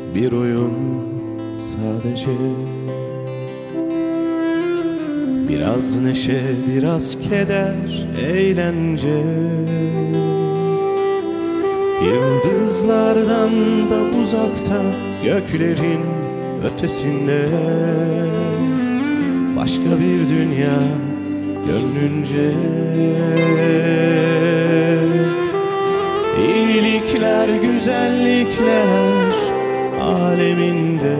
bir oyun sadece. Biraz neşe, biraz keder, eğlence. Yıldızlardan da uzakta, göklerin ötesinde başka bir dünya gönlünce. İyilikler, güzellikler aleminde,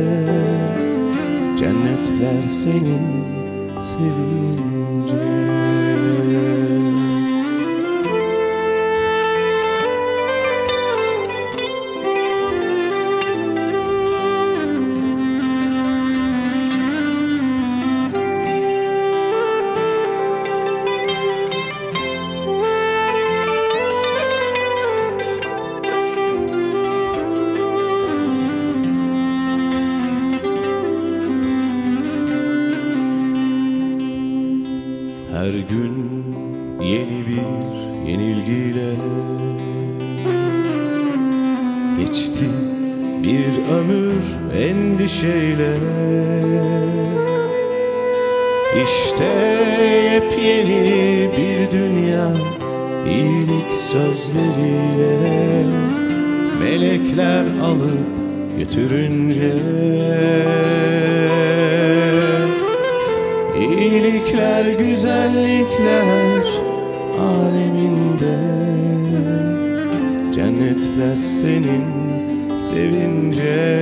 cennetler senin sevince. Her gün yeni bir yenilgiyle geçti bir ömür endişeyle. İşte yepyeni bir dünya iyilik sözleriyle, melekler alıp götürünce. İyilikler, güzellikler aleminde, cennetler senin sevince.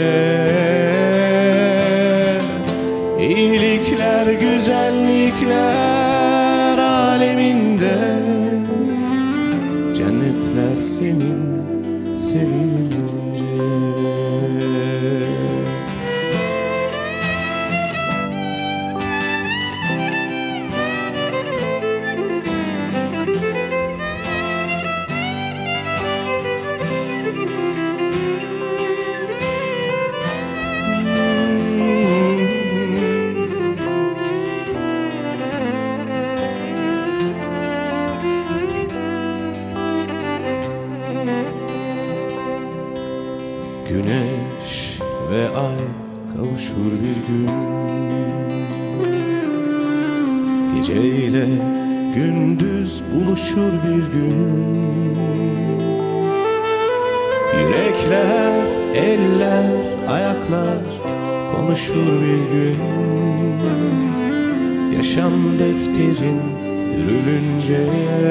İyilikler, güzellikler aleminde, cennetler senin sevince. Güneş ve ay kavuşur bir gün, geceyle gündüz buluşur bir gün. Yürekler, eller, ayaklar konuşur bir gün. Yaşam defterin yürülünce.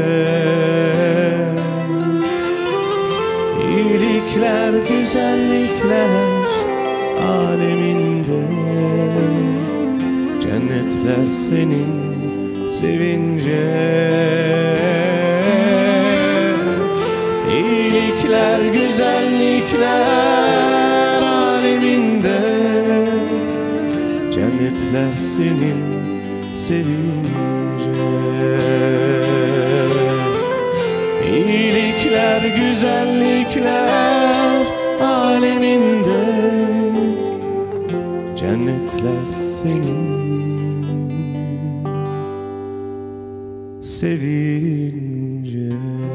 İyilikler, güzellikler aleminde, cennetler senin sevince. İyilikler, güzellikler aleminde, cennetler senin sevince. İyilikler, güzellikler aleminde, cennetler senin sevince.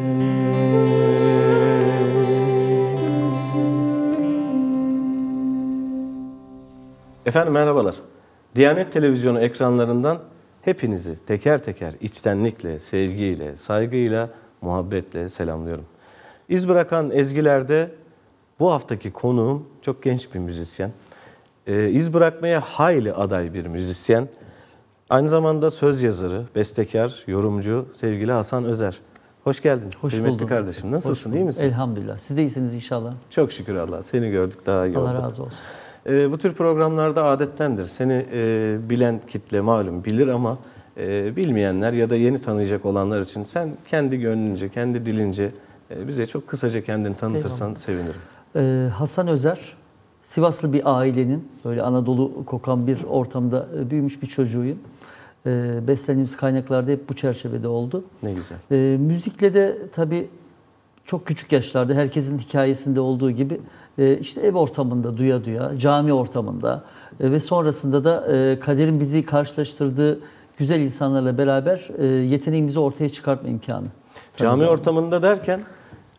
Efendim merhabalar. Diyanet Televizyonu ekranlarından hepinizi teker teker içtenlikle, sevgiyle, saygıyla, muhabbetle selamlıyorum. İz bırakan ezgilerde bu haftaki konuğum çok genç bir müzisyen. İz bırakmaya hayli aday bir müzisyen. Aynı zamanda söz yazarı, bestekar, yorumcu sevgili Hasan Özer. Hoş geldin. Hoş kıymetli buldum. kardeşim. Nasılsın? İyi misin? Elhamdülillah. Siz de iyisiniz inşallah. Çok şükür Allah. Seni gördük daha iyi oldu. Allah razı olsun. Bu tür programlarda adettendir. Seni bilen kitle malum bilir ama bilmeyenler ya da yeni tanıyacak olanlar için sen kendi gönlünce, kendi dilince bize çok kısaca kendini tanıtırsan sevinirim. Hasan Özer, Sivaslı bir ailenin böyle Anadolu kokan bir ortamda büyümüş bir çocuğuyum. Beslendiğimiz kaynaklarda hep bu çerçevede oldu. Ne güzel. Müzikle de tabii çok küçük yaşlarda herkesin hikayesinde olduğu gibi işte ev ortamında duya duya, cami ortamında ve sonrasında da kaderin bizi karşılaştırdığı güzel insanlarla beraber yeteneğimizi ortaya çıkartma imkanı. Cami ortamında derken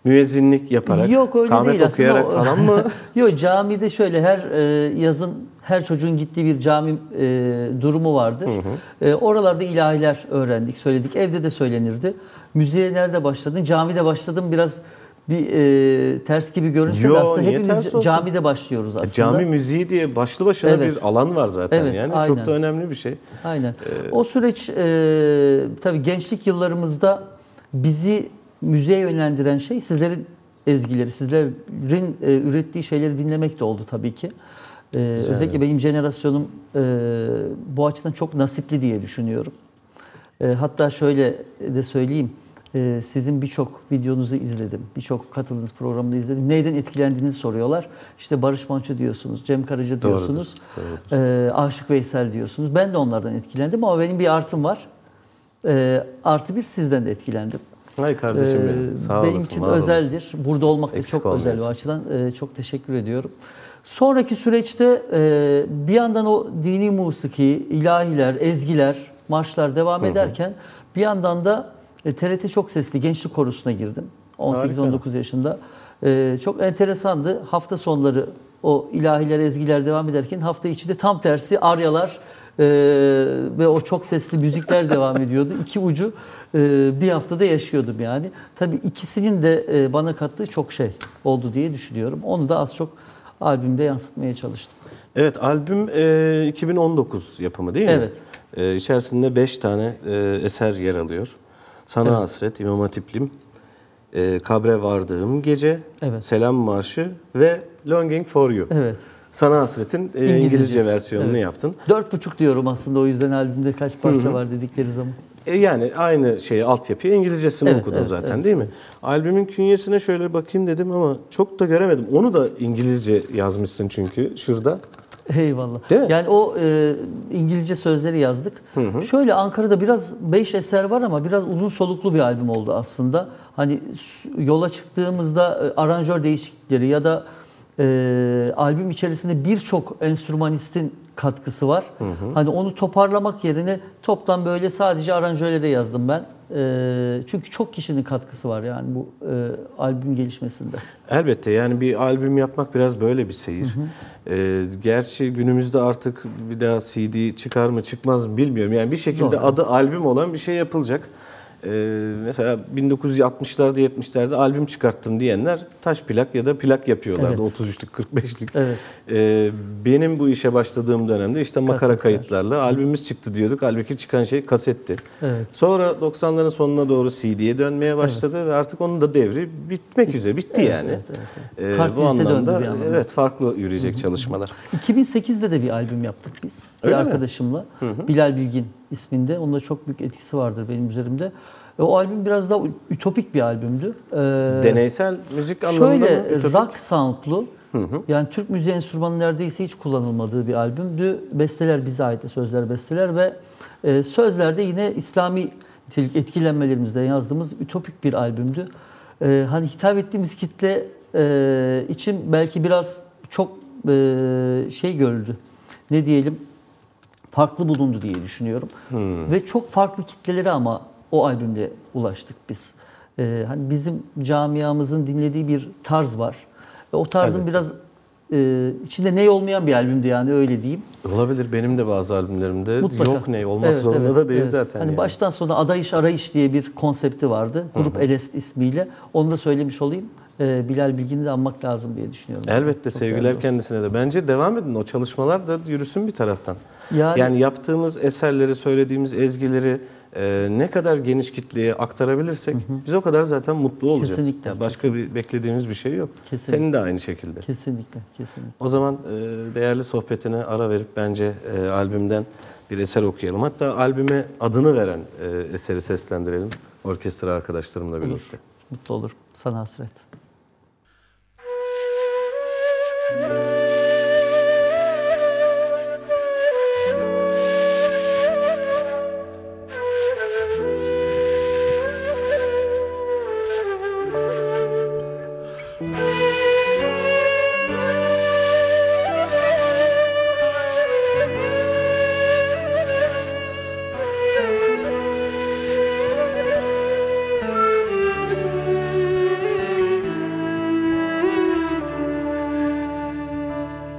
müezzinlik yaparak, Yok öyle kâhmet değil aslında. okuyarak falan mı? Yok, camide şöyle her yazın her çocuğun gittiği bir cami durumu vardır. Oralarda ilahiler öğrendik, söyledik. Evde de söylenirdi. Müziğe nerede başladın? Camide başladım. Biraz bir ters gibi görünse de aslında hepimiz camide başlıyoruz aslında. Cami müziği diye başlı başına bir alan var zaten. Evet, yani aynen. çok da önemli bir şey. Aynen. O süreç tabii gençlik yıllarımızda bizi müziğe yönlendiren şey sizlerin ezgileri, sizlerin ürettiği şeyleri dinlemek de oldu tabii ki. Özellikle benim jenerasyonum bu açıdan çok nasipli diye düşünüyorum. Hatta şöyle de söyleyeyim, sizin birçok videonuzu izledim, birçok katıldığınız programda izledim. Neyden etkilendiğinizi soruyorlar. İşte Barış Manço diyorsunuz, Cem Karaca diyorsunuz, Aşık Veysel diyorsunuz. Ben de onlardan etkilendim ama benim bir artım var. Artı bir, sizden de etkilendim. Hay kardeşim benim, sağ olasın. Benim için özeldir. Burada olmak da çok özel o açıdan. Çok teşekkür ediyorum. Sonraki süreçte bir yandan o dini musiki, ilahiler, ezgiler, marşlar devam ederken bir yandan da TRT Çok Sesli Gençlik Korosu'na girdim. 18-19 yaşında. Çok enteresandı. Hafta sonları o ilahiler, ezgiler devam ederken hafta içi de tam tersi aryalar ve o çok sesli müzikler devam ediyordu. İki ucu bir haftada yaşıyordum yani. Tabii ikisinin de bana kattığı çok şey oldu diye düşünüyorum. Onu da az çok albümde yansıtmaya çalıştım. Evet, albüm 2019 yapımı değil mi? Evet. İçerisinde 5 tane eser yer alıyor. Sana Hasret, İmam Hatiplim, Kabre Vardığım Gece, Selam Marşı ve Longing for You. Evet. Sana Hasret'in İngilizce versiyonunu yaptın. 4,5 diyorum aslında, o yüzden albümde kaç parça var dedikleri zaman. Yani aynı şeyi, altyapıyı İngilizcesini okudun zaten değil mi? Albümün künyesine şöyle bakayım dedim ama çok da göremedim. Onu da İngilizce yazmışsın çünkü şurada. Eyvallah. Değil mi? Yani o İngilizce sözleri yazdık. Şöyle Ankara'da biraz 5 eser var ama biraz uzun soluklu bir albüm oldu aslında. Hani yola çıktığımızda aranjör değişiklikleri ya da albüm içerisinde birçok enstrümanistin katkısı var. Hani onu toparlamak yerine toplam böyle sadece aranjörlere yazdım ben. Çünkü çok kişinin katkısı var yani bu albüm gelişmesinde. Elbette, yani bir albüm yapmak biraz böyle bir seyir. Gerçi günümüzde artık bir daha CD çıkar mı çıkmaz mı bilmiyorum. Yani bir şekilde adı albüm olan bir şey yapılacak. Mesela 1960'larda 70'lerde albüm çıkarttım diyenler taş plak ya da plak yapıyorlardı. 33'lük 45'lik. Benim bu işe başladığım dönemde işte makara kayıtlarla albümümüz çıktı diyorduk. Halbuki çıkan şey kasetti. Sonra 90'ların sonuna doğru CD'ye dönmeye başladı ve artık onun da devri bitmek üzere. Bitti yani. Bu anlamda farklı yürüyecek çalışmalar. 2008'de de bir albüm yaptık biz. Bir arkadaşımla. Bilal Bilgin isminde. Onun da çok büyük etkisi vardır benim üzerimde. O albüm biraz daha ütopik bir albümdü. Deneysel müzik anlamında mı? Şöyle rock soundlu. Yani Türk müziği enstrümanı neredeyse hiç kullanılmadığı bir albümdü. Besteler bize ait, sözler besteler ve sözlerde yine İslami nitelik etkilenmelerimizden yazdığımız ütopik bir albümdü. Hani hitap ettiğimiz kitle için belki biraz çok şey görüldü. Ne diyelim? Farklı bulundu diye düşünüyorum. Ve çok farklı kitlelere ama o albümle ulaştık biz. Hani bizim camiamızın dinlediği bir tarz var. Ve o tarzın biraz içinde ney olmayan bir albümdü yani, öyle diyeyim. Olabilir. Benim de bazı albümlerimde mutlaka yok ney olmak zorunda da değil zaten. Hani yani. baştan sona adayış arayış diye bir konsepti vardı. Grup Elest ismiyle. Onu da söylemiş olayım. Bilal Bilgin'i de anmak lazım diye düşünüyorum. Elbette, sevgiler kendisine de. Bence devam edin. O çalışmalar da yürüsün bir taraftan. Yani yaptığımız eserleri, söylediğimiz ezgileri ne kadar geniş kitleye aktarabilirsek biz o kadar zaten mutlu olacağız. Kesinlikle. Yani başka bir beklediğimiz bir şey yok. Kesinlikle. Senin de aynı şekilde. Kesinlikle. O zaman değerli sohbetine ara verip bence albümden bir eser okuyalım. Hatta albüme adını veren eseri seslendirelim orkestra arkadaşlarımla birlikte. Mutlu olur. Sana Hasret.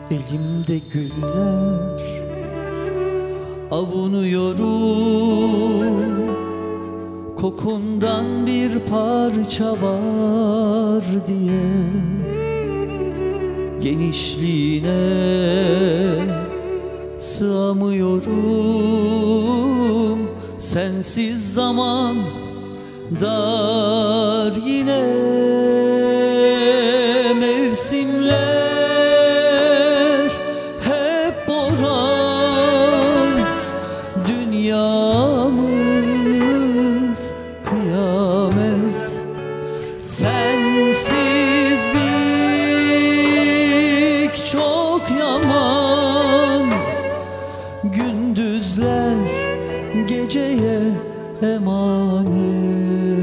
Elimde güller avunuyorum, kokundan bir parça var diye. Genişliğine sığamıyorum, sensiz zaman dar yine. Mevsimler hep boran, dünyamız kıyamet. Sensizlik çok yaman, gündüzler geceye emanet.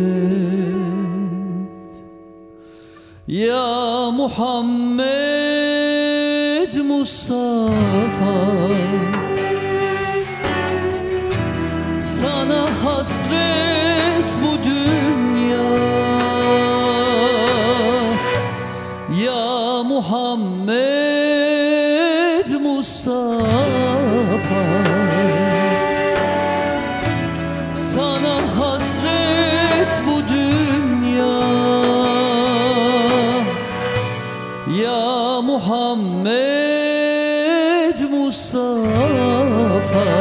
Ya Muhammed Mustafa, sana hasret bu dünya. Ya Muhammed Mustafa, sana hasret bu dünya. Ya Muhammed Mustafa,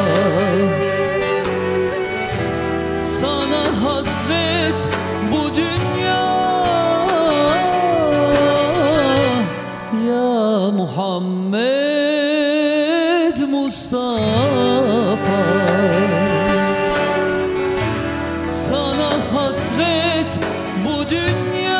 sana hasret bu dünya. Ya Muhammed Mustafa, sana hasret bu dünya.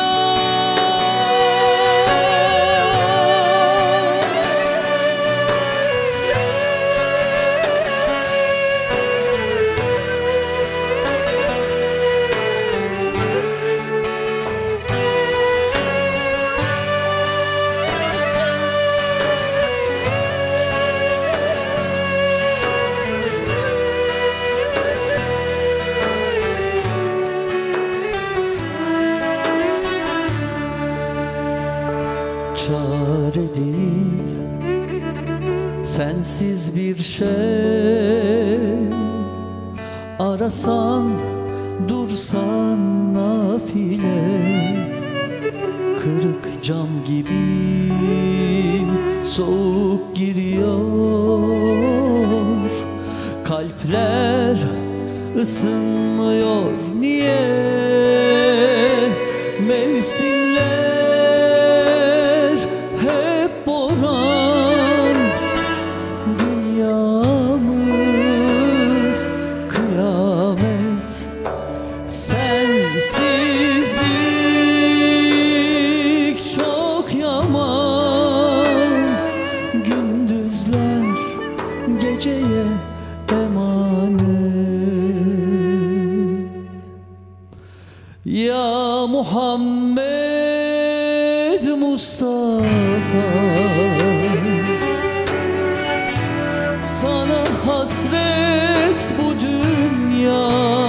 Çare değil sensiz bir şey, arasan dursan nafile. Kırık cam gibi soğuk giriyor, kalpler ısınmıyor. Niye? Mevsimler hep boran, dünyamız kıyamet. Sensizlik çok yaman, gündüzler geceye emanet. Ya Muhammed Mustafa, sana hasret bu dünya.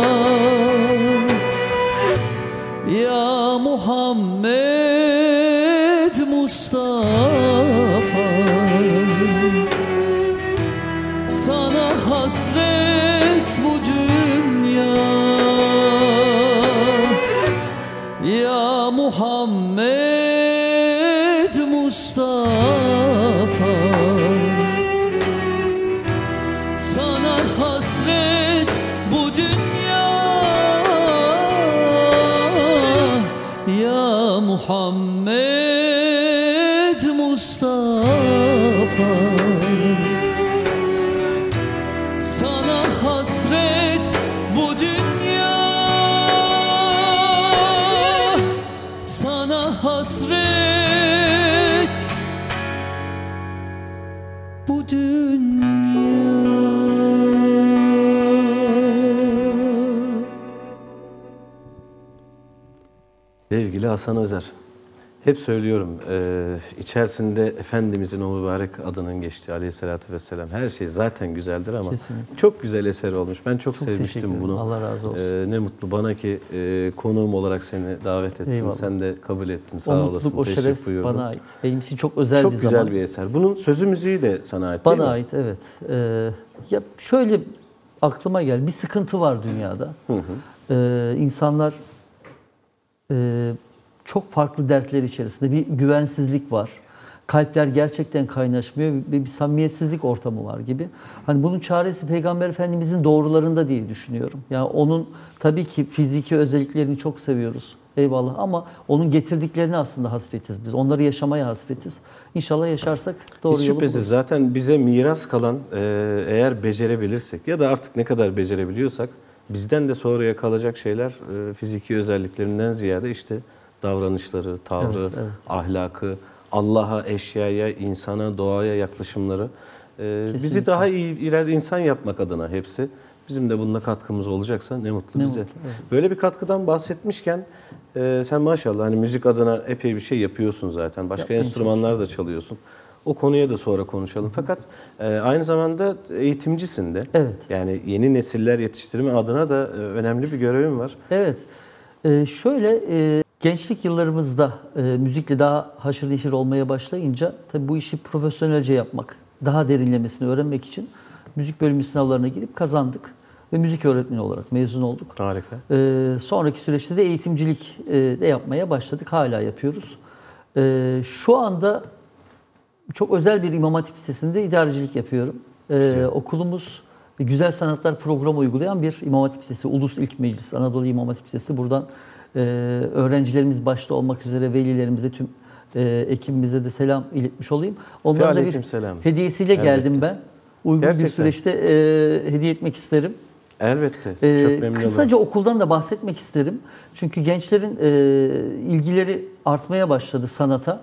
Ya Muhammed Mustafa, sana hasret bu dünya. Ya Muhammed Mustafa, sana hasret bu dünya. Ya Muhammed Mustafa, sana hasret bu dünya. Sana hasret bu dünya. Sevgili Hasan Özer, Hep söylüyorum, içerisinde Efendimizin o mübarek adının geçtiği aleyhissalatü vesselam her şey zaten güzeldir ama Kesinlikle. çok güzel eser olmuş. Ben çok teşekkür sevmiştim ederim. bunu. Allah razı olsun. Ne mutlu bana ki konuğum olarak seni davet ettim. Eyvallah. Sen de kabul ettin. O Sağ mutluluk, olasın. o şeref Teşrif buyurdun. bana ait. Benim için çok özel Çok bir güzel zaman. bir eser. Bunun sözü müziği de sana ait değil Bana mi? ait, evet. Ya şöyle aklıma gel. Bir sıkıntı var dünyada. İnsanlar çok farklı dertler içerisinde. Bir güvensizlik var. Kalpler gerçekten kaynaşmıyor. Bir samimiyetsizlik ortamı var gibi. Hani bunun çaresi Peygamber Efendimizin doğrularında diye düşünüyorum. Yani onun tabii ki fiziki özelliklerini çok seviyoruz. Eyvallah, ama onun getirdiklerini aslında hasretiz biz. Onları yaşamaya hasretiz. İnşallah yaşarsak doğru Hiç yolu şüphesiz buluruz. zaten bize miras kalan eğer becerebilirsek ya da artık ne kadar becerebiliyorsak bizden de sonraya kalacak şeyler fiziki özelliklerinden ziyade işte davranışları, tavrı, Evet, evet. ahlakı, Allah'a, eşyaya, insana, doğaya yaklaşımları bizi Kesinlikle. daha iyi birer insan yapmak adına hepsi. Bizim de bununla katkımız olacaksa ne mutlu Ne bize. mutlu, evet. Böyle bir katkıdan bahsetmişken sen maşallah hani müzik adına epey bir şey yapıyorsun zaten. Başka Yapmaya enstrümanlar da çalıyorsun. O konuya da sonra konuşalım. Fakat aynı zamanda eğitimcisin de. Evet. Yani yeni nesiller yetiştirme adına da önemli bir görevin var. Evet. Şöyle gençlik yıllarımızda müzikle daha haşır neşir olmaya başlayınca tabii bu işi profesyonelce yapmak, daha derinlemesine öğrenmek için müzik bölümü sınavlarına girip kazandık. Ve müzik öğretmeni olarak mezun olduk. Harika. Sonraki süreçte de eğitimcilik de yapmaya başladık. Hala yapıyoruz. Şu anda çok özel bir İmam Hatip Lisesi'nde idarecilik yapıyorum. Okulumuz Güzel Sanatlar programı uygulayan bir İmam Hatip Lisesi. Ulus İlk Meclis Anadolu İmam Hatip Lisesi. Buradan öğrencilerimiz başta olmak üzere velilerimize, tüm ekibimize de selam iletmiş olayım. Onlara da bir Aleykümselam. hediyesiyle geldim ben. Uygun Gerçekten. bir süreçte hediye etmek isterim. Elbette. Çok memnun olurum. Kısaca okuldan da bahsetmek isterim. Çünkü gençlerin ilgileri artmaya başladı sanata.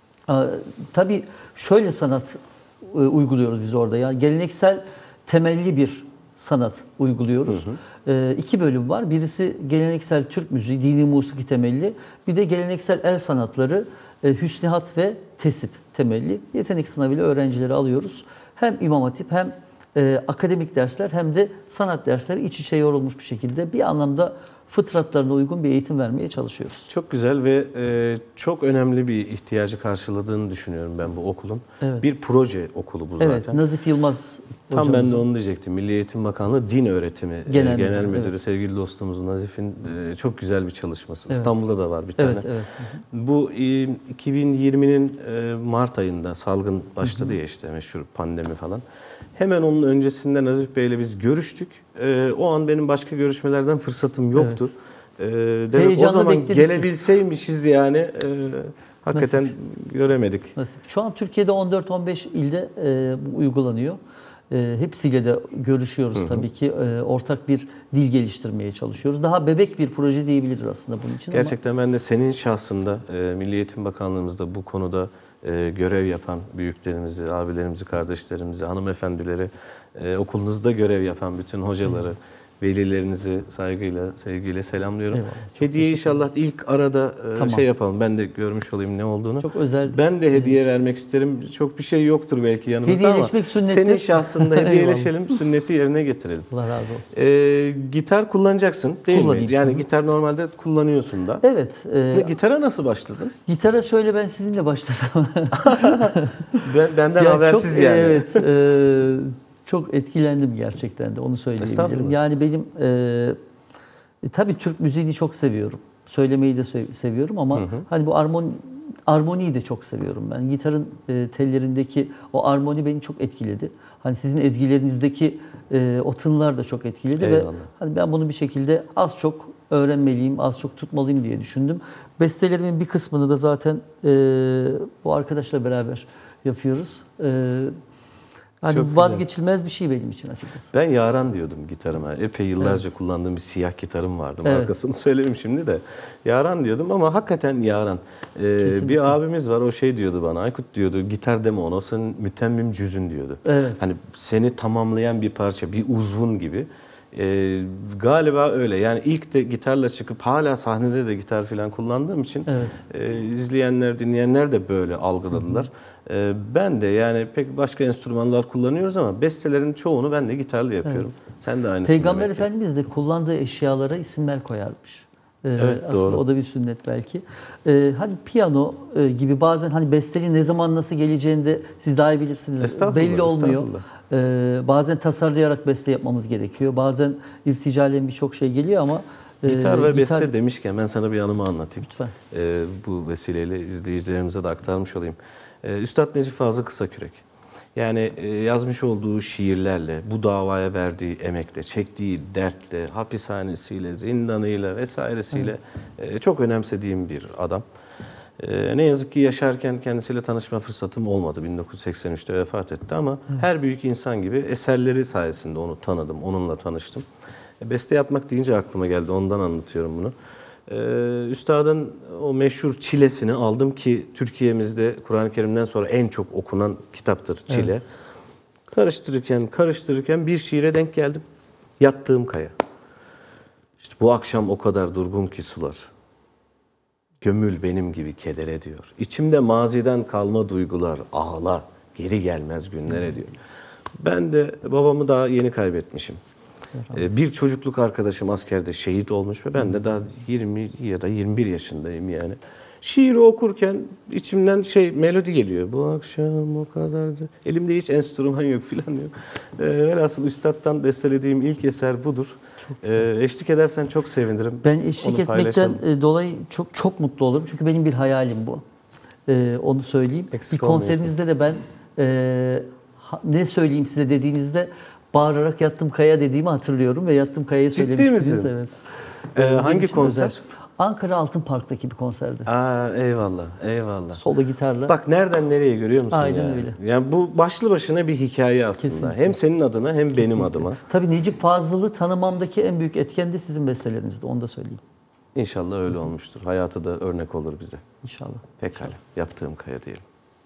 Tabii şöyle sanat uyguluyoruz biz orada. Yani geleneksel temelli bir sanat uyguluyoruz. 2 bölüm var. Birisi geleneksel Türk müziği, dini musiki temelli. Bir de geleneksel el sanatları, hüsnihat ve tesip temelli. Yetenek sınavıyla öğrencileri alıyoruz. Hem İmam Hatip hem akademik dersler hem de sanat dersleri iç içe yorulmuş bir şekilde bir anlamda fıtratlarına uygun bir eğitim vermeye çalışıyoruz. Çok güzel ve çok önemli bir ihtiyacı karşıladığını düşünüyorum ben bu okulun. Evet. Bir proje okulu bu Evet, zaten. Nazif Yılmaz Tam ben de hocamızın. onu diyecektim. Milli Eğitim Bakanlığı Din Öğretimi Genel Müdürü evet. sevgili dostumuz Nazif'in çok güzel bir çalışması. Evet. İstanbul'da da var bir tane. Evet, evet. Bu 2020'nin Mart ayında salgın başladı ya işte meşhur pandemi falan. Hemen onun öncesinde Nazif Bey'le biz görüştük. O an benim başka görüşmelerden fırsatım yoktu. Demek o Heyecanla zaman bekledik biz. gelebilseymişiz yani hakikaten göremedik. Nasip. Şu an Türkiye'de 14-15 ilde bu uygulanıyor. Hepsiyle de görüşüyoruz tabii ki. Ortak bir dil geliştirmeye çalışıyoruz. Daha bebek bir proje diyebiliriz aslında bunun için. Gerçekten ben de senin şahsında Milli Eğitim Bakanlığımızda bu konuda görev yapan büyüklerimizi, abilerimizi, kardeşlerimizi, hanımefendileri, okulunuzda görev yapan bütün hocaları, velilerinizi saygıyla, sevgiyle selamlıyorum. Eyvallah, çok Hediye inşallah ilk arada Tamam. şey yapalım. Ben de görmüş olayım ne olduğunu. Çok özel. Ben de hediye vermek isterim. Çok bir şey yoktur belki yanımızda ama Hediyeleşmek sünnettir. senin şahsında hediyeleşelim, sünneti yerine getirelim. Allah razı olsun. Gitar kullanacaksın değil Kullanayım. mi? Yani gitar normalde kullanıyorsun da. Evet. Gitara nasıl başladın? Gitara şöyle ben sizinle başladım. Benden Ya habersiz çok, yani. Evet. Çok etkilendim gerçekten de onu söyleyebilirim. Estağfurullah. Yani benim tabii Türk müziğini çok seviyorum. Söylemeyi de seviyorum ama hani bu armoniyi de çok seviyorum ben. Gitarın tellerindeki o armoni beni çok etkiledi. Hani sizin ezgilerinizdeki o tınılar da çok etkiledi ve Eyvallah. hani ben bunu bir şekilde az çok öğrenmeliyim, az çok tutmalıyım diye düşündüm. Bestelerimin bir kısmını da zaten bu arkadaşla beraber yapıyoruz. Hani Çok güzel. vazgeçilmez bir şey benim için açıkçası. Ben Yaran diyordum gitarıma. Epey yıllarca kullandığım bir siyah gitarım vardı. Evet. Markasını söyleyeyim şimdi de. Yaran diyordum ama hakikaten Yaran. Kesinlikle. Bir abimiz var o şey diyordu bana. Aykut diyordu gitar deme ona o senin mütemmim cüzün diyordu. Evet. Hani seni tamamlayan bir parça, bir uzvun gibi. Galiba öyle. Yani ilk de gitarla çıkıp hala sahnede de gitar falan kullandığım için izleyenler, dinleyenler de böyle algıladılar. Ben de yani pek başka enstrümanlar kullanıyoruz ama bestelerin çoğunu ben de gitarla yapıyorum. Sen de aynısını. Peygamber Efendimiz de kullandığı eşyalara isimler koyarmış. Evet, aslında doğru. o da bir sünnet belki. Hani piyano gibi bazen hani besteliğin ne zaman nasıl geleceğini de siz daha iyi bilirsiniz. Belli olmuyor. Bazen tasarlayarak beste yapmamız gerekiyor. Bazen irticalen birçok şey geliyor ama gitar ve beste demişken ben sana bir anımı anlatayım. Lütfen. Bu vesileyle izleyicilerimize de aktarmış olayım. Üstad Necip Fazıl Kısakürek. Yani yazmış olduğu şiirlerle, bu davaya verdiği emekle, çektiği dertle, hapishanesiyle, zindanıyla vesairesiyle çok önemsediğim bir adam. Ne yazık ki yaşarken kendisiyle tanışma fırsatım olmadı. 1983'te vefat etti ama her büyük insan gibi eserleri sayesinde onu tanıdım, onunla tanıştım. Beste yapmak deyince aklıma geldi, ondan anlatıyorum bunu. Üstadın o meşhur Çilesini aldım ki Türkiye'mizde Kur'an-ı Kerim'den sonra en çok okunan kitaptır Çile. Evet. Karıştırırken bir şiire denk geldim. Yattığım kaya. İşte bu akşam o kadar durgun ki sular. Gömül benim gibi kedere diyor. İçimde maziden kalma duygular ağla, geri gelmez günlere diyor. Ben de babamı daha yeni kaybetmişim. Bir çocukluk arkadaşım askerde şehit olmuş ve ben de daha 20 ya da 21 yaşındayım yani. Şiiri okurken içimden melodi geliyor. Bu akşam o kadardı. Elimde hiç enstrüman yok falan diyor. Velhasıl üstattan bestelediğim ilk eser budur. Eşlik edersen çok sevinirim. Ben eşlik etmekten dolayı çok mutlu olurum. Çünkü benim bir hayalim bu. Onu söyleyeyim. Bir konserinizde de ben ne söyleyeyim size dediğinizde bağırarak yattım kaya dediğimi hatırlıyorum ve yattım kayayı söylemiştiniz. Ciddi misin? Evet. Hangi konser? Özel. Ankara Altın Park'taki bir konserdi. Eyvallah. Solo gitarla. Bak nereden nereye görüyor musun? Aynen öyle. Yani bu başlı başına bir hikaye aslında. Kesinlikle. Hem senin adına hem benim adıma. Tabii Necip Fazıl'ı tanımamdaki en büyük etken de sizin bestelerinizdi. Onu da söyleyeyim. İnşallah öyle olmuştur. Hayatı da örnek olur bize. İnşallah. Pekala. Yattığım kaya diyelim.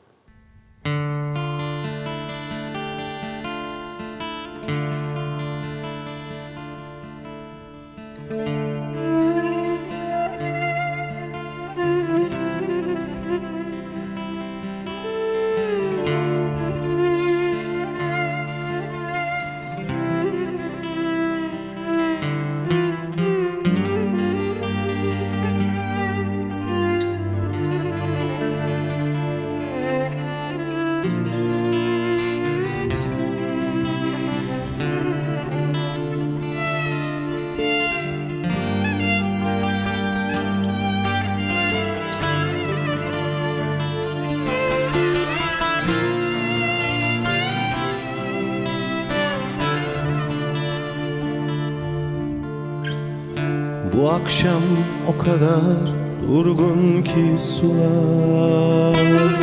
Bu akşam o kadar durgun ki sular.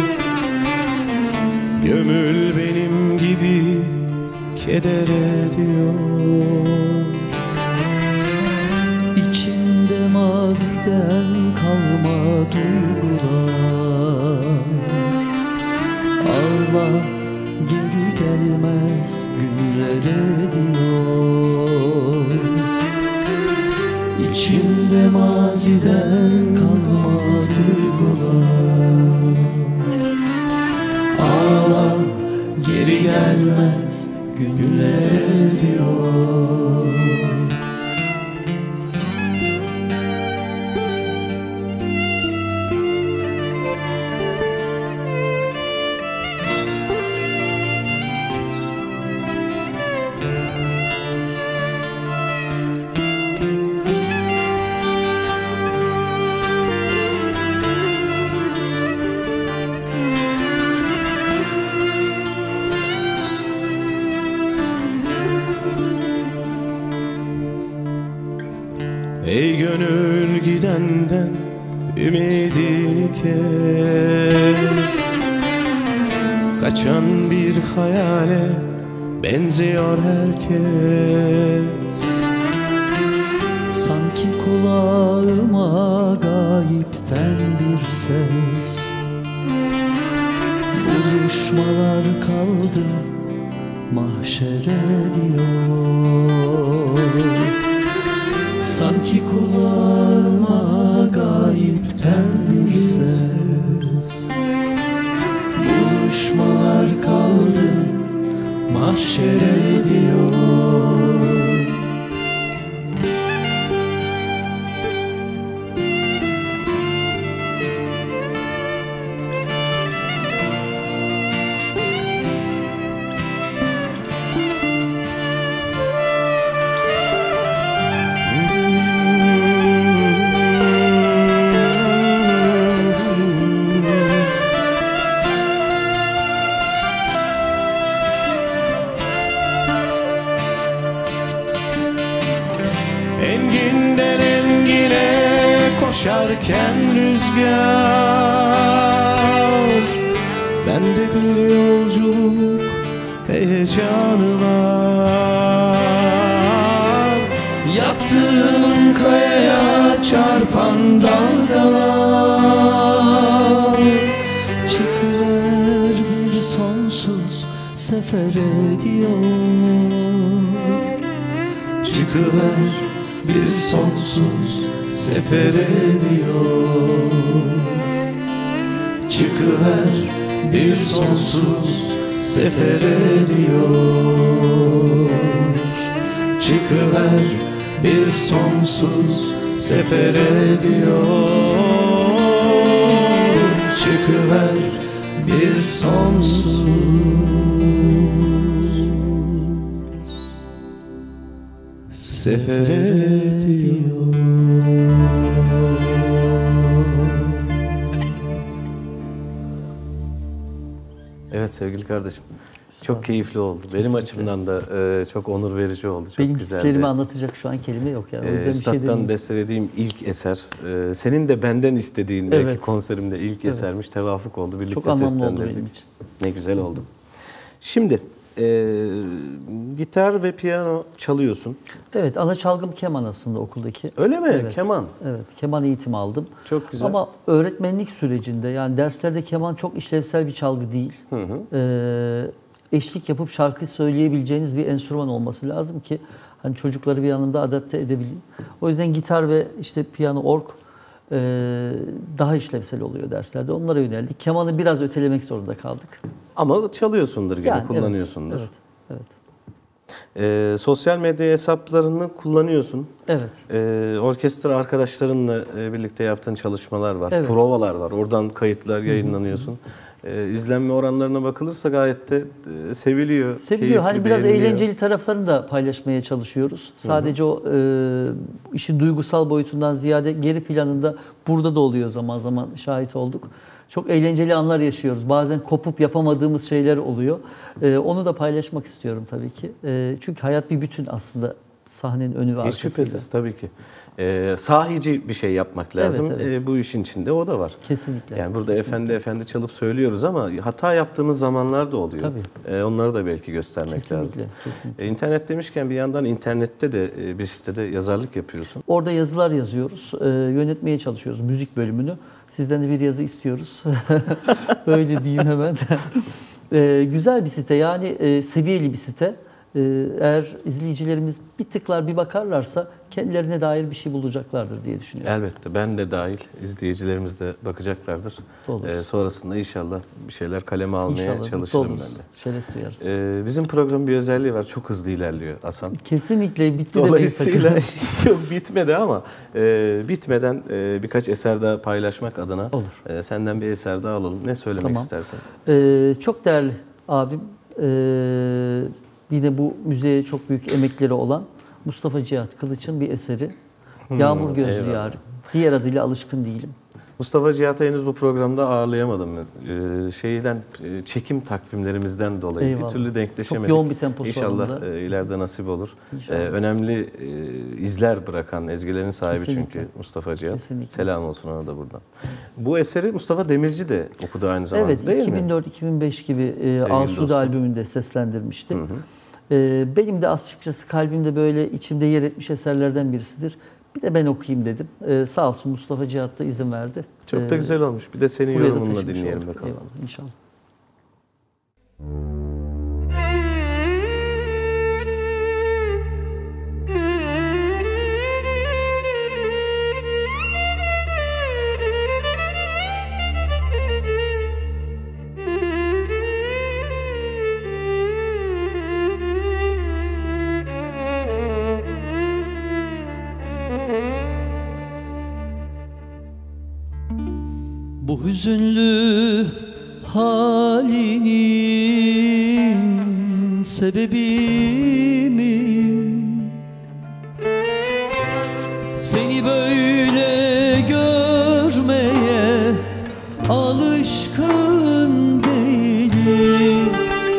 Gömül benim gibi kedere diyor. İçimde maziden kalma duygular. Ağla geri gelmez günlere diyor. İçimde maziden kalma duygular. Ağla geri gelmez günlere diyor. Ey gönül gidenden ümidini kes. Kaçan bir hayale benziyor herkes. Sanki kulağıma gayipten bir ses. Buluşmalar kaldı mahşere diyor. Sanki kulağıma gayipten bir ses, buluşmalar kaldı mahşere diyor. Enginden engine koşarken rüzgar, bende bir yolculuk heyecanı var. Yattığım kayaya çarpan dalgalar, çıkıver bir sonsuz sefere diyor. Çıkıver bir sonsuz sefere diyor. Çıkıver bir sonsuz sefere diyor. Çıkıver bir sonsuz sefere diyor. Çıkıver bir sonsuz sefere diyor. Evet sevgili kardeşim. Çok keyifli oldu. Benim açımdan da çok onur verici oldu. Çok Benim güzeldi. hislerimi anlatacak şu an kelime yok yani. O yüzden bir şey Üstad'dan demeyeyim. bestelediğim ilk eser. Senin de benden istediğin Evet. belki konserimde ilk esermiş. Tevafuk oldu. Birlikte Çok anlamlı oldu seslendirdik. benim için. Ne güzel oldu. Şimdi gitar ve piyano çalıyorsun. Evet, ana çalgım keman aslında okuldaki. Öyle mi? Evet. Keman. Evet, keman eğitimi aldım. Çok güzel. Ama öğretmenlik sürecinde yani derslerde keman çok işlevsel bir çalgı değil. Eşlik yapıp şarkı söyleyebileceğiniz bir enstrüman olması lazım ki hani çocukları bir yanında adapte edebilin. O yüzden gitar ve işte piyano, org daha işlevsel oluyor derslerde. Onlara yöneldik. Kemanı biraz ötelemek zorunda kaldık. Ama çalıyorsundur gene, Yani, kullanıyorsundur. Evet, evet. Sosyal medya hesaplarını kullanıyorsun. Evet. Orkestra arkadaşlarınla birlikte yaptığın çalışmalar var. Evet. Provalar var. Oradan kayıtlar yayınlanıyorsun. İzlenme oranlarına bakılırsa gayet de seviliyor. Seviliyor. Hani keyifli, biraz beğeniliyor. eğlenceli taraflarını da paylaşmaya çalışıyoruz. Sadece o işin duygusal boyutundan ziyade geri planında burada da oluyor, zaman zaman şahit olduk. Çok eğlenceli anlar yaşıyoruz. Bazen kopup yapamadığımız şeyler oluyor. Onu da paylaşmak istiyorum tabii ki. Çünkü hayat bir bütün aslında, sahnenin önü ve Hiç arkasıyla. şüphesiz tabii ki. Sahici bir şey yapmak lazım. evet. Bu işin içinde o da var. Kesinlikle. Yani burada kesinlikle. efendi çalıp söylüyoruz ama hata yaptığımız zamanlar da oluyor. Tabii. Onları da belki göstermek Kesinlikle, lazım. kesinlikle. İnternet demişken bir yandan internette de bir sitede yazarlık yapıyorsun. Orada yazılar yazıyoruz. Yönetmeye çalışıyoruz müzik bölümünü. Sizden de bir yazı istiyoruz. Öyle diyeyim hemen. Güzel bir site, yani seviyeli bir site. Eğer izleyicilerimiz bir tıklar, bir bakarlarsa kendilerine dair bir şey bulacaklardır diye düşünüyorum. Elbette ben de dahil izleyicilerimiz de bakacaklardır. Olur. Sonrasında inşallah bir şeyler kaleme almaya İnşallah mutlu çalışırım oluruz. ben de. Şeref duyarız. Bizim programın bir özelliği var. Çok hızlı ilerliyor Hasan. Kesinlikle bitti demeyin Dolayısıyla sakın. yok bitmedi ama bitmeden birkaç eser daha paylaşmak adına Olur. Senden bir eser daha alalım. Ne söylemek Tamam. istersen? Çok değerli abim, yine bu müzeye çok büyük emekleri olan Mustafa Cihat Kılıç'ın bir eseri. Yağmur Gözlü eyvallah. Yarim. Diğer adıyla Alışkın Değilim. Mustafa Cihat'ı henüz bu programda ağırlayamadım. Çekim takvimlerimizden dolayı Eyvallah. bir türlü denkleşemedik. Çok yoğun bir temposu İnşallah var onda. ileride nasip olur. İnşallah. Önemli izler bırakan, ezgilerin sahibi Kesinlikle. çünkü Mustafa Cihat. Kesinlikle. Selam olsun ona da buradan. Bu eseri Mustafa Demirci de okudu aynı zamanda, Evet, değil mi? 2004-2005 gibi Asude dostum. albümünde seslendirmişti. Benim de açıkçası kalbimde böyle içimde yer etmiş eserlerden birisidir. Bir de ben okuyayım dedim. Sağ olsun Mustafa Cihat da izin verdi. Çok da güzel olmuş. Bir de senin Buraya da yorumunla taşımış dinleyelim olduk. bakalım. Eyvallah, inşallah. hüzünlü halinin sebebi miyim? Seni böyle görmeye alışkın değilim.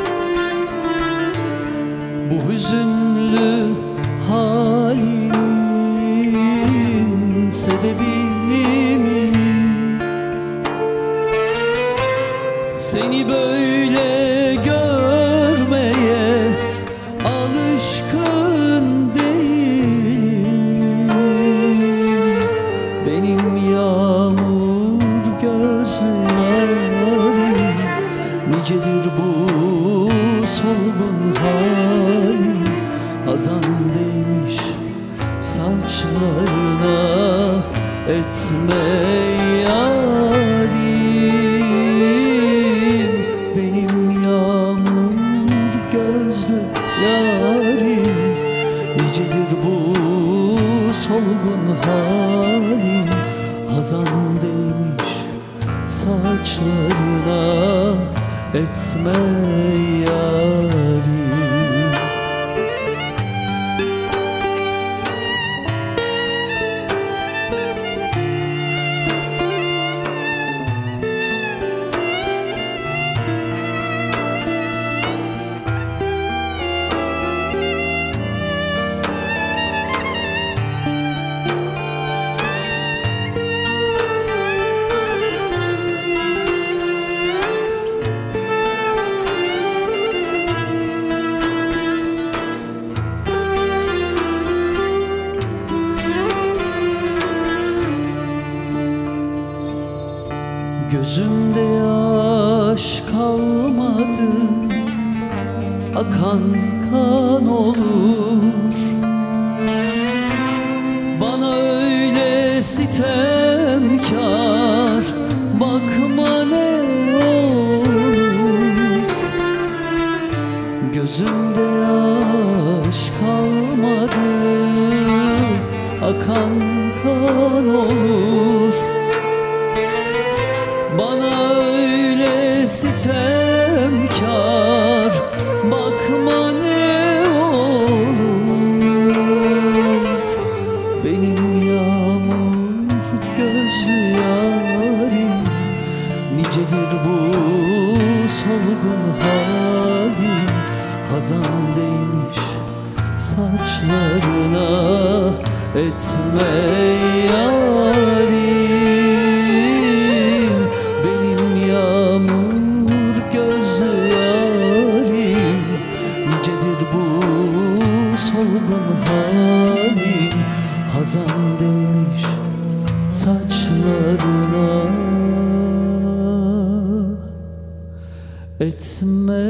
Bu hüzünlü halinin sebebi miyim? Seni böyle görmeye alışkın değilim. Benim yağmur gözlü yarim, nicedir bu solgun halim. Hazan değmiş saçlarına, etme yarim. Benim yağmur gözlü yarim, nicedir bu solgun halim. Hazan değmiş saçlarına, etme yarim. Gözümde yaş kalmadı, akan kan olur. Bana öyle sitemkar bakma ne olur. Gözümde yaş kalmadı, akan kan olur. Bana öyle sitemkar bakma ne olur. Benim yağmur gözlü yarim, nicedir bu solgun halim. Hazan değmiş saçlarına, etme yarim. Benim yağmur gözlü yarim, nicedir bu solgun halim. Hazan değmiş saçlarına, etme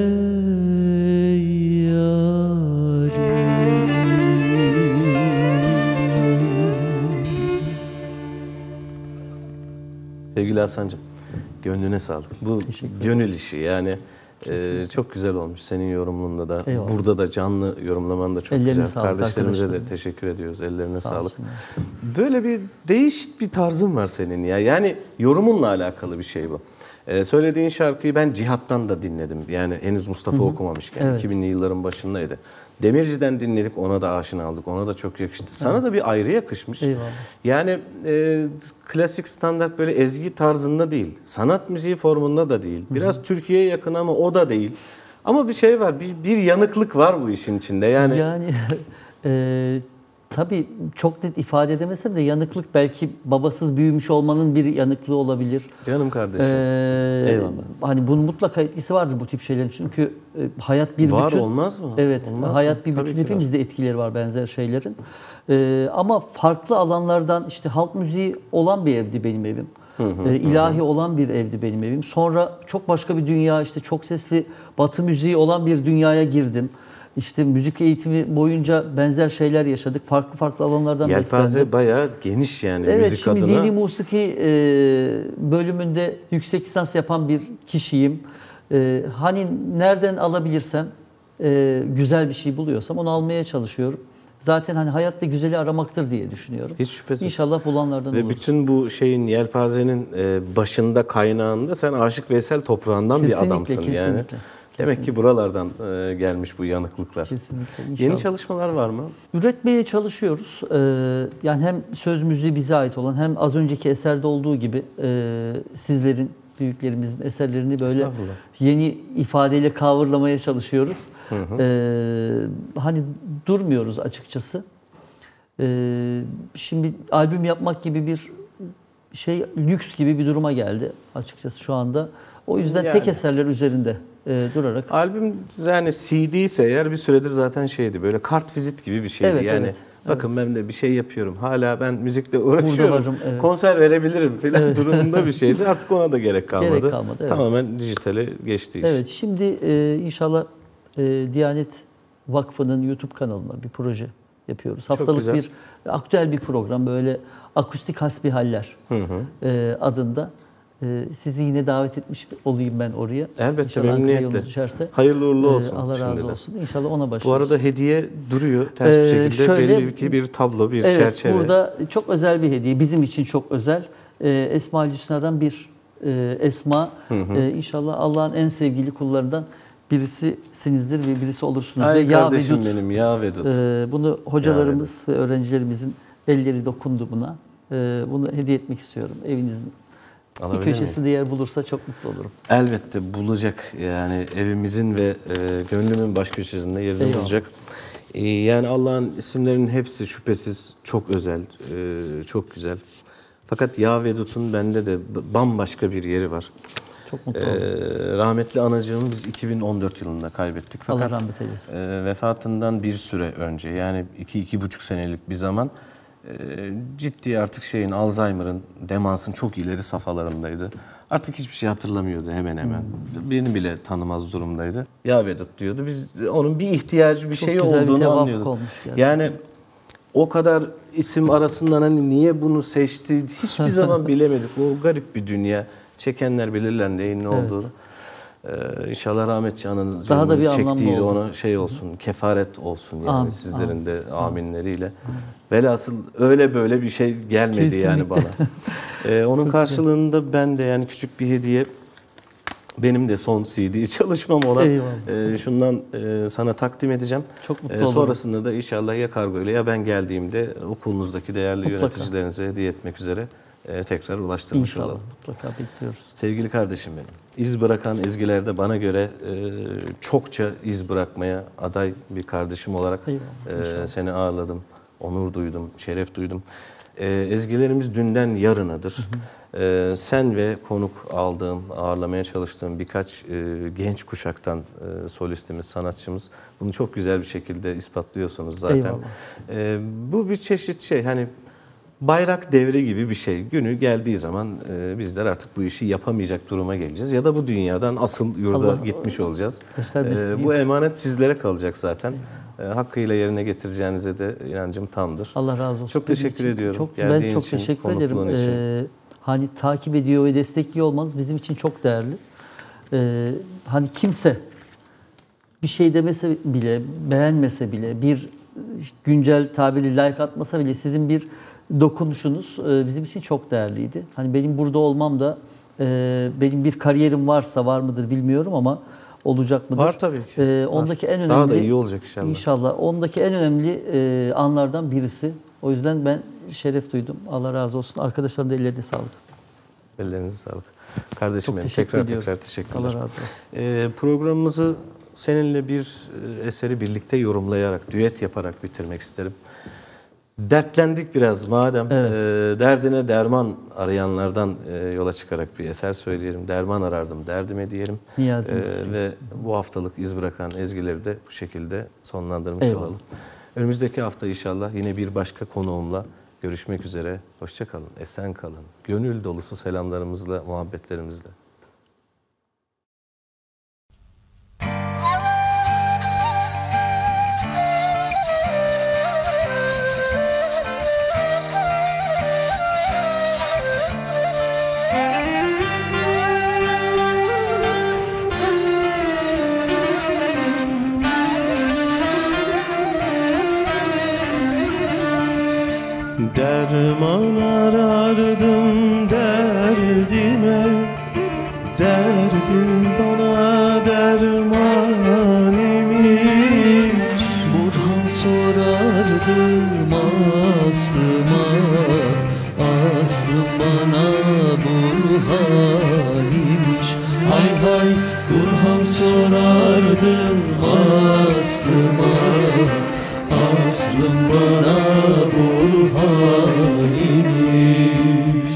Sevgili Hasan'cığım, gönlüne sağlık. Bu gönül işi yani çok güzel olmuş senin yorumunla da. Eyvallah. Burada da canlı yorumlaman da çok Ellerine güzel. sağlık Kardeşlerimize de arkadaşlar. teşekkür ediyoruz. Ellerine Sağ sağlık. olsunlar. Böyle bir değişik bir tarzın var senin ya. Yani yorumunla alakalı bir şey bu. Söylediğin şarkıyı ben Cihat'tan da dinledim. Yani henüz Mustafa okumamışken. Evet. 2000'li yılların başındaydı. Demirci'den dinledik, ona da aşina olduk. Ona da çok yakıştı. Sana da bir ayrı yakışmış. Eyvallah. Yani klasik standart böyle ezgi tarzında değil. Sanat müziği formunda da değil. Biraz Türkiye'ye yakın ama o da değil. Ama bir şey var, bir yanıklık var bu işin içinde. Yani Tabii çok net ifade edemesem de yanıklık belki babasız büyümüş olmanın bir yanıklığı olabilir. Canım kardeşim. Eyvallah. Hani bunun mutlaka etkisi vardır bu tip şeylerin. Çünkü hayat bir var bütün. olmaz mı? Evet. Olmaz hayat mı? bir Tabii bütün. ki Hepimizde etkileri var benzer şeylerin. Ama farklı alanlardan işte halk müziği olan bir evdi benim evim. İlahi olan bir evdi benim evim. Sonra çok başka bir dünya, işte çok sesli Batı müziği olan bir dünyaya girdim. İşte müzik eğitimi boyunca benzer şeyler yaşadık. Farklı alanlardan beslendim. Yelpaze bayağı geniş yani evet, müzik adına. Evet, şimdi dini musiki bölümünde yüksek lisans yapan bir kişiyim. Hani nereden alabilirsem, güzel bir şey buluyorsam onu almaya çalışıyorum. zaten hani hayatta güzeli aramaktır diye düşünüyorum. Hiç şüphesiz. İnşallah bulanlardan Ve oluruz. bütün bu şeyin yelpazenin başında, kaynağında sen Aşık Veysel toprağından bir adamsın yani. Demek ki buralardan gelmiş bu yanıklıklar. Kesinlikle. İnşallah. Yeni çalışmalar var mı? Üretmeye çalışıyoruz. Yani hem söz müziği bize ait olan hem az önceki eserde olduğu gibi sizlerin, büyüklerimizin eserlerini böyle yeni ifadeyle coverlamaya çalışıyoruz. Hani durmuyoruz açıkçası. Şimdi albüm yapmak gibi bir şey lüks gibi bir duruma geldi açıkçası şu anda. O yüzden Yani. tek eserler üzerinde durarak. Albüm yani CD ise eğer bir süredir zaten şeydi, böyle kart vizit gibi bir şeydi. Evet, yani evet. bakın ben de bir şey yapıyorum. Hala ben müzikle uğraşıyorum. varım, evet. Konser verebilirim falan durumunda bir şeydi. Artık ona da gerek kalmadı. Gerek kalmadı, evet. Tamamen dijitale geçti iş. Evet, şimdi inşallah Diyanet Vakfı'nın YouTube kanalına bir proje yapıyoruz. Haftalık güzel. bir aktüel bir program, böyle akustik hasbihaller adında. Sizi yine davet etmiş olayım ben oraya. Elbette, İnşallah Ankara'ya memnuniyetle. yolunuz düşerse, Hayırlı uğurlu olsun. Allah razı şimdiden. olsun. İnşallah ona Bu başlıyoruz. arada hediye duruyor ters bir şekilde. şöyle- Belli ki bir tablo, bir Evet, çerçeve. burada çok özel bir hediye. Bizim için çok özel. Esma-ül Hüsna'dan bir esma. İnşallah Allah'ın en sevgili kullarından birisisinizdir ve birisi olursunuz. Ay Ve Ya kardeşim Vedud. benim, ya Vedud. Bunu hocalarımız ve öğrencilerimizin elleri dokundu buna. Bunu hediye etmek istiyorum. Evinizin bir Alabilir miyim? köşesinde yer bulursa çok mutlu olurum. Elbette bulacak, yani evimizin ve gönlümün baş köşesinde yerini Eyvallah. bulacak. Yani Allah'ın isimlerinin hepsi şüphesiz çok özel, çok güzel. Fakat Ya Vedud'un bende de bambaşka bir yeri var. Çok mutlu oldum. Rahmetli anacığımı biz 2014 yılında kaybettik. Allah Fakat rahmet eylesin. vefatından bir süre önce, yani 2-2,5 senelik bir zaman ciddi artık Alzheimer'ın, demansın çok ileri safhalarındaydı. Artık hiçbir şey hatırlamıyordu hemen hemen. Beni bile tanımaz durumdaydı. Ya Vedat diyordu. Biz onun bir ihtiyacı, bir Çok şey güzel bir olduğunu tevafuk anlıyorduk. olmuş gerçekten. Yani o kadar isim arasından hani niye bunu seçti hiçbir zaman bilemedik. O garip bir dünya. Çekenler bilirler neyin ne olduğunu. İnşallah rahmetli Daha da bir ananın anlamlı çektiği oldu. ona şey olsun, kefaret olsun yani Amin, sizlerin de aminleriyle. Velhasıl öyle böyle bir şey gelmedi yani bana. Onun karşılığında ben de yani küçük bir hediye, benim de son CD çalışmam olan şundan sana takdim edeceğim. Çok mutlu olurum. Sonrasında da inşallah ya kargoyla ya ben geldiğimde okulunuzdaki değerli Mutlaka. yöneticilerinize hediye etmek üzere tekrar ulaştırmış İnşallah. olalım. Mutlaka bekliyoruz. Sevgili kardeşim benim, iz bırakan ezgilerde bana göre çokça iz bırakmaya aday bir kardeşim olarak Eyvallah, seni ağırladım, onur duydum, şeref duydum. Ezgilerimiz dünden yarınadır. Sen ve konuk aldığım, ağırlamaya çalıştığım birkaç genç kuşaktan solistimiz, sanatçımız bunu çok güzel bir şekilde ispatlıyorsunuz zaten. Bu bir çeşit hani bayrak devri gibi bir şey. Günü geldiği zaman bizler artık bu işi yapamayacak duruma geleceğiz. Ya da bu dünyadan asıl yurda gitmiş olacağız. Bu emanet sizlere kalacak zaten. Hakkıyla yerine getireceğinize de inancım tamdır. Allah razı olsun. Çok teşekkür ediyorum. Ben çok teşekkür ederim. Hani takip ediyor ve destekliyor olmanız bizim için çok değerli. Hani kimse bir şey demese bile, beğenmese bile, bir güncel tabiri like atmasa bile sizin bir dokunuşunuz bizim için çok değerliydi. Hani benim burada olmam da benim bir kariyerim varsa, var mıdır bilmiyorum ama olacak mıdır? Var tabii ki. Ondaki en önemli, daha da iyi olacak inşallah. İnşallah. Ondaki en önemli anlardan birisi. O yüzden ben şeref duydum. Allah razı olsun. Arkadaşların da ellerine sağlık. Ellerinize sağlık. Kardeşim benim teşekkür tekrar teşekkürler. Allah razı olsun. Programımızı seninle bir eseri birlikte yorumlayarak, düet yaparak bitirmek isterim. Dertlendik biraz madem. Derdine derman arayanlardan yola çıkarak bir eser söyleyelim. Derman arardım derdime diyelim. Ve bu haftalık iz bırakan ezgileri de bu şekilde sonlandırmış olalım. Önümüzdeki hafta inşallah yine bir başka konuğumla görüşmek üzere. Hoşça kalın, esen kalın. Gönül dolusu selamlarımızla, muhabbetlerimizle. derman arardım derdime, derdin bana derman imiş. Burhan sorardım aslıma, aslım bana Burhan imiş. Hay hay Burhan sorardım aslıma, aslım bana Burhan imiş.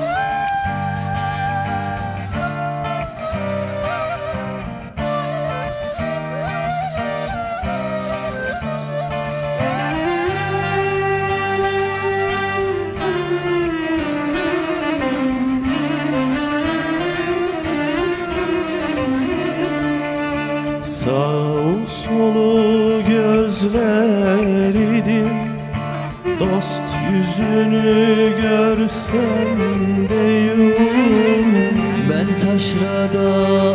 Sağ solu gözlerdim, dost yüzünü görsem deyum. Ben taşrada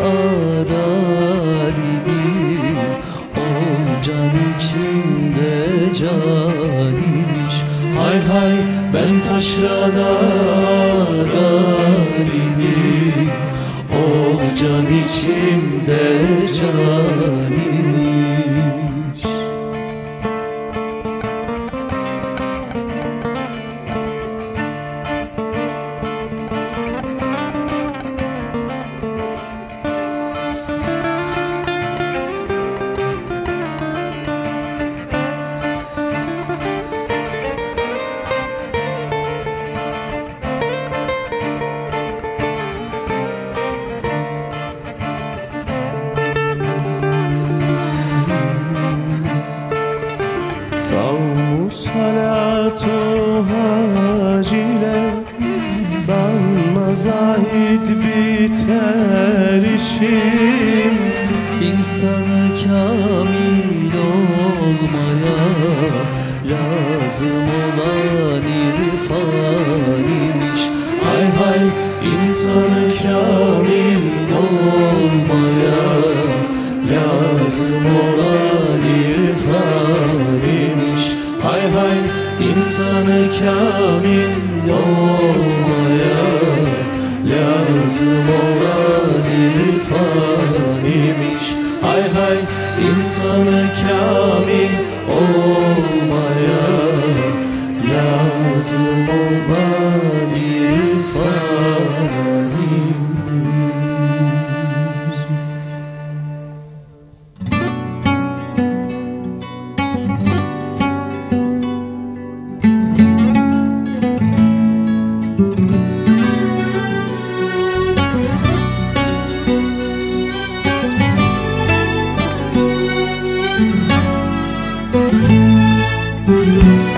arar idim, ol can içinde can imiş. Hay hay ben taşrada arar idim, ol can içinde can imiş. Savmu salatu hacile, sanma zahid biter işim. İnsanı kamil olmaya lazım olan irfan imiş. Hay hay insanı kamil olmaya lazım olan irfan imiş. Hay hay insanı kamil olmaya lazım olan irfan imiş. Hay hay insanı kamil olmaya lazım olan irfan imiş. Müzik